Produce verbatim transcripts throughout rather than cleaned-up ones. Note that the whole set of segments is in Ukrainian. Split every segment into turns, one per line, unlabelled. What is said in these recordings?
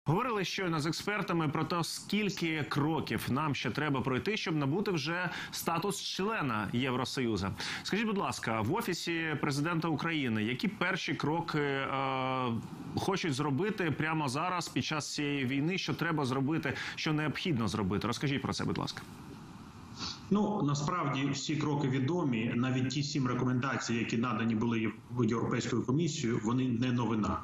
Говорили щойно з експертами про те, скільки кроків нам ще треба пройти, щоб набути вже статус члена Євросоюзу. Скажіть, будь ласка, в Офісі президента України які перші кроки е, хочуть зробити прямо зараз, під час цієї війни, що треба зробити, що необхідно зробити? Розкажіть про це, будь ласка.
Ну, насправді, всі кроки відомі, навіть ті сім рекомендацій, які надані були Європейською комісією, вони не новина.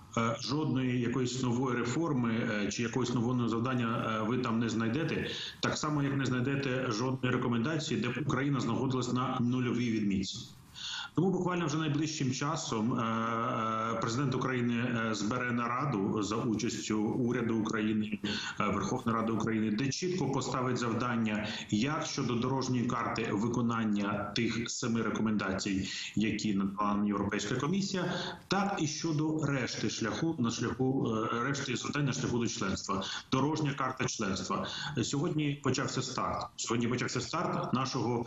Жодної якоїсь нової реформи чи якогось нового завдання ви там не знайдете, так само, як не знайдете жодної рекомендації, де б Україна знаходилась на нульовій відмітці. Тому буквально вже найближчим часом президент України збере нараду за участю уряду України, Верховної Ради України, де чітко поставить завдання як щодо дорожньої карти виконання тих семи рекомендацій, які надала Європейська комісія, так і щодо решти шляху на шляху решти завдань на шляху до членства. Дорожня карта членства. Сьогодні почався старт. Сьогодні почався старт нашого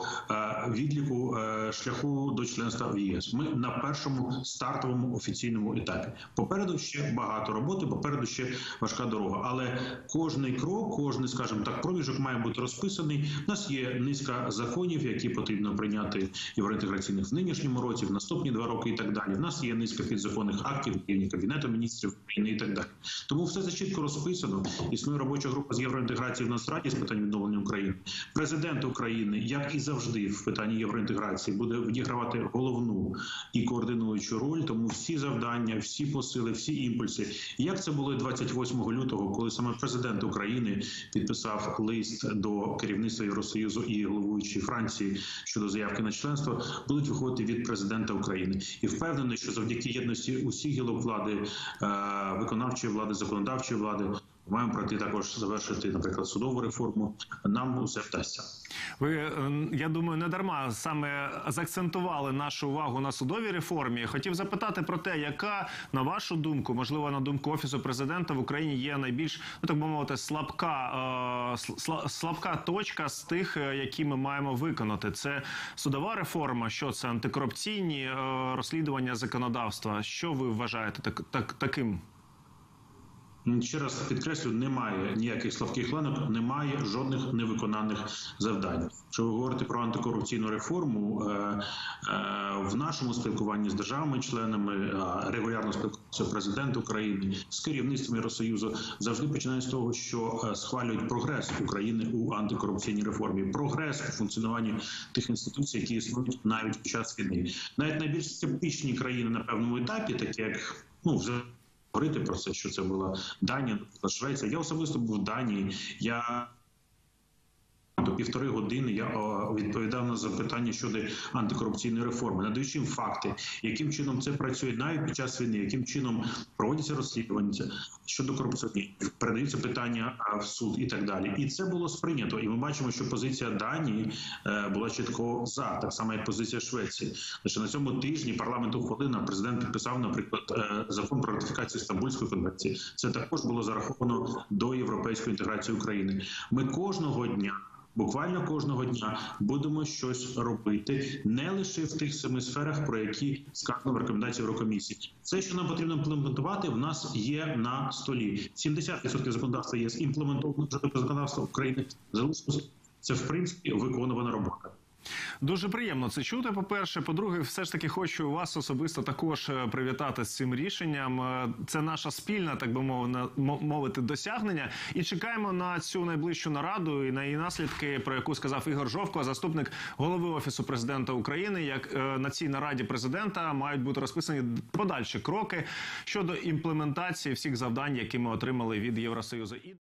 відліку шляху до членства в ЄС. Ми на першому стартовому офіційному етапі. Попереду ще багато роботи, попереду ще важка дорога. Але кожний крок, кожний, скажімо так, проміжок має бути розписаний. У нас є низка законів, які потрібно прийняти євроінтеграційних в нинішньому році, в наступні два роки і так далі. У нас є низка підзаконних актів, рівні Кабінету міністрів України і так далі. Тому все це чітко розписано. Існує робоча група з євроінтеграції в Нацраді з питань відновлення України. Президент України, як і завжди в питанні євроінтеграції, буде відігравати головну і координуючу роль, тому всі завдання, всі посили, всі імпульси. Як це було двадцять восьмого лютого, коли саме президент України підписав лист до керівництва Євросоюзу і головуючої Франції щодо заявки на членство, будуть виходити від президента України. І впевнений, що завдяки єдності усіх гілок влади, виконавчої влади, законодавчої влади, маємо пройти також завершити, наприклад, судову реформу. Нам усе вдасться.
Ви, я думаю, не дарма саме заакцентували нашу увагу на судовій реформі. Хотів запитати про те, яка, на вашу думку, можливо, на думку Офісу президента в Україні є найбільш, ну так би мовити, слабка, слабка точка з тих, які ми маємо виконати. Це судова реформа, що це антикорупційні розслідування законодавства. Що ви вважаєте так, так, таким?
Ще раз підкреслю, немає ніяких слабких ланок, немає жодних невиконаних завдань. Якщо ви говорите про антикорупційну реформу, в нашому спілкуванні з державами-членами, регулярно спілкується президент України з керівництвом Євросоюзу, завжди починає з того, що схвалюють прогрес України у антикорупційній реформі, прогрес у функціонуванні тих інституцій, які існують навіть під час війни. Навіть найбільш скептичні країни на певному етапі, такі як, ну, вже говорити про це, що це була Данія, Швеція. Я особисто був в Данії. Я до півтори години я відповідав на запитання щодо антикорупційної реформи, надаючи їм факти, яким чином це працює навіть під час війни, яким чином проводяться розслідування щодо корупціонерів, передаються питання в суд і так далі. І це було сприйнято. І ми бачимо, що позиція Данії була чітко за, так само як позиція Швеції. Лише на цьому тижні парламент ухвалив, президент підписав, наприклад, закон про ратифікацію Стамбульської конвенції. Це також було зараховано до європейської інтеграції України. Ми кожного дня, буквально кожного дня будемо щось робити, не лише в тих семи сферах, про які сказано в рекомендації Єврокомісії. Все, що нам потрібно імплементувати, в нас є на столі. сімдесят відсотків законодавства є імплементовано до законодавства України. Залишилось це, в принципі, виконувана робота.
Дуже приємно це чути, по-перше. По-друге, все ж таки хочу вас особисто також привітати з цим рішенням. Це наша спільна, так би мовити, досягнення. І чекаємо на цю найближчу нараду і на її наслідки, про яку сказав Ігор Жовко, заступник голови Офісу президента України. Як на цій нараді президента мають бути розписані подальші кроки щодо імплементації всіх завдань, які ми отримали від Євросоюзу.